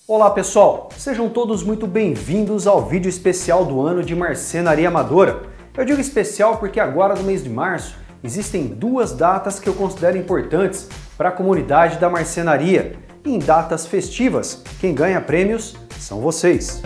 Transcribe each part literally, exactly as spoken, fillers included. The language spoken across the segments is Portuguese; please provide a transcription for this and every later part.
Olá pessoal, sejam todos muito bem-vindos ao vídeo especial do ano de marcenaria amadora. Eu digo especial porque agora no mês de março existem duas datas que eu considero importantes para a comunidade da marcenaria. E em datas festivas, quem ganha prêmios são vocês.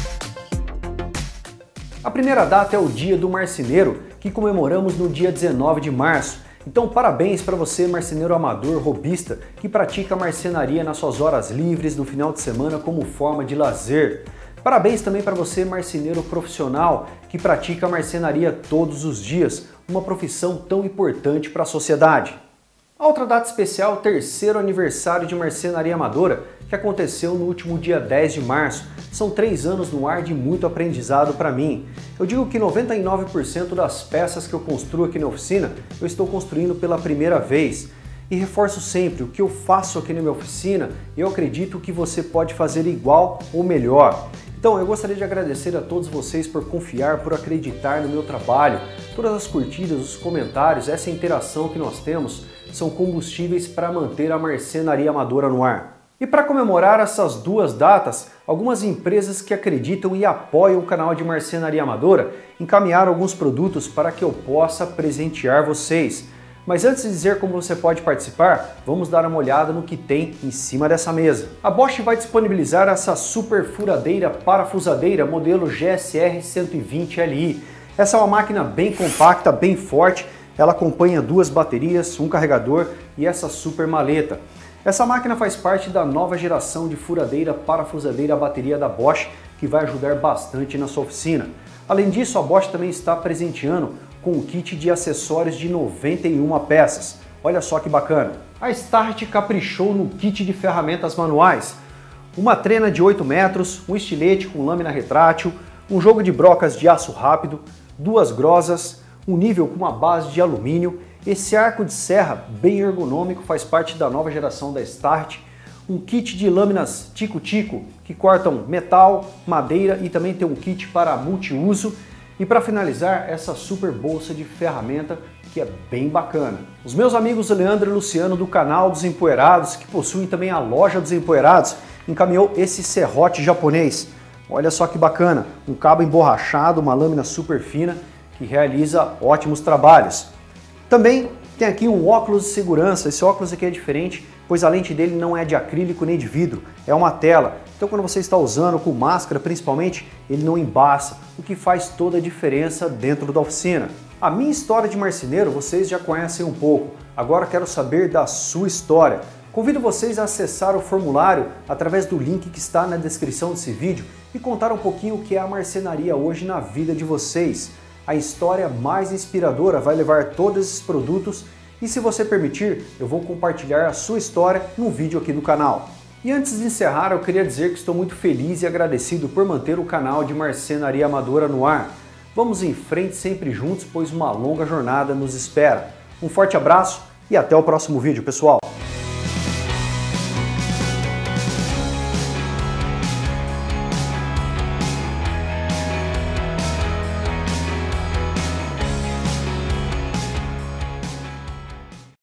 A primeira data é o Dia do Marceneiro, que comemoramos no dia dezenove de março. Então parabéns para você, marceneiro amador, hobbyista, que pratica marcenaria nas suas horas livres, no final de semana, como forma de lazer. Parabéns também para você, marceneiro profissional, que pratica marcenaria todos os dias, uma profissão tão importante para a sociedade. A outra data especial é o terceiro aniversário de marcenaria amadora, que aconteceu no último dia dez de março. São três anos no ar de muito aprendizado para mim. Eu digo que noventa e nove por cento das peças que eu construo aqui na oficina, eu estou construindo pela primeira vez. E reforço sempre, o que eu faço aqui na minha oficina, eu acredito que você pode fazer igual ou melhor. Então eu gostaria de agradecer a todos vocês por confiar, por acreditar no meu trabalho. Todas as curtidas, os comentários, essa interação que nós temos são combustíveis para manter a marcenaria amadora no ar. E para comemorar essas duas datas, algumas empresas que acreditam e apoiam o canal de marcenaria amadora encaminharam alguns produtos para que eu possa presentear vocês. Mas antes de dizer como você pode participar, vamos dar uma olhada no que tem em cima dessa mesa. A Bosch vai disponibilizar essa super furadeira parafusadeira modelo G S R cento e vinte L I. Essa é uma máquina bem compacta, bem forte, ela acompanha duas baterias, um carregador e essa super maleta. Essa máquina faz parte da nova geração de furadeira parafusadeira a bateria da Bosch, que vai ajudar bastante na sua oficina. Além disso, a Bosch também está presenteando com um kit de acessórios de noventa e uma peças. Olha só que bacana! A Start caprichou no kit de ferramentas manuais. Uma trena de oito metros, um estilete com lâmina retrátil, um jogo de brocas de aço rápido, duas grosas, um nível com uma base de alumínio. Esse arco de serra bem ergonômico faz parte da nova geração da Start, um kit de lâminas tico-tico que cortam metal, madeira e também tem um kit para multiuso. E para finalizar, essa super bolsa de ferramenta que é bem bacana. Os meus amigos Leandro e Luciano do canal dos Empoeirados, que possuem também a loja dos Empoeirados, encaminhou esse serrote japonês. Olha só que bacana, um cabo emborrachado, uma lâmina super fina que realiza ótimos trabalhos. Também tem aqui um óculos de segurança. Esse óculos aqui é diferente, pois a lente dele não é de acrílico nem de vidro, é uma tela. Então quando você está usando com máscara principalmente, ele não embaça, o que faz toda a diferença dentro da oficina. A minha história de marceneiro vocês já conhecem um pouco, agora quero saber da sua história. Convido vocês a acessar o formulário através do link que está na descrição desse vídeo e contar um pouquinho o que é a marcenaria hoje na vida de vocês. A história mais inspiradora vai levar todos esses produtos e, se você permitir, eu vou compartilhar a sua história no vídeo aqui do canal. E antes de encerrar, eu queria dizer que estou muito feliz e agradecido por manter o canal de marcenaria amadora no ar. Vamos em frente sempre juntos, pois uma longa jornada nos espera. Um forte abraço e até o próximo vídeo, pessoal!